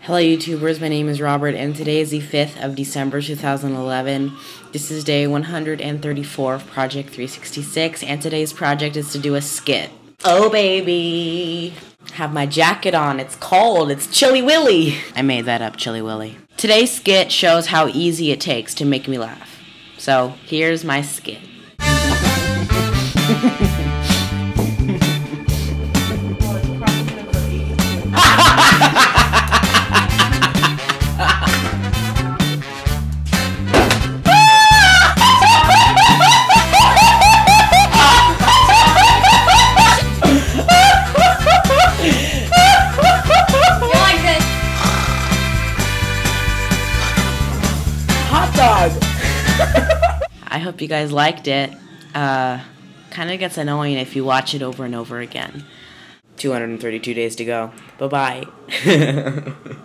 Hello YouTubers, my name is Robert and today is the 5th of December 2011. This is day 134 of Project 366 and today's project is to do a skit. Oh baby! Have my jacket on, it's cold, it's Chilly Willy! I made that up, Chilly Willy. Today's skit shows how easy it takes to make me laugh. So, here's my skit. I hope you guys liked it. Kind of gets annoying if you watch it over and over again. 232 days to go. Bye-bye.